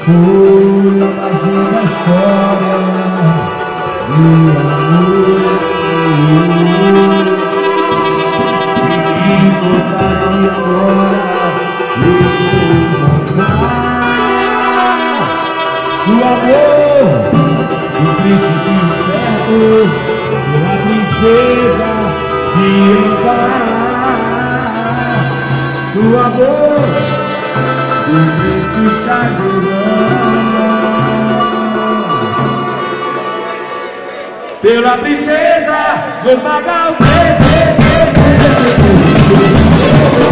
Foi a mais uma história de amor que contaram e agora eu vou contar do amor do príncipe perto da princesa de Ampar, do amor do príncipe Shah-Jahan, pela princesa do Magal.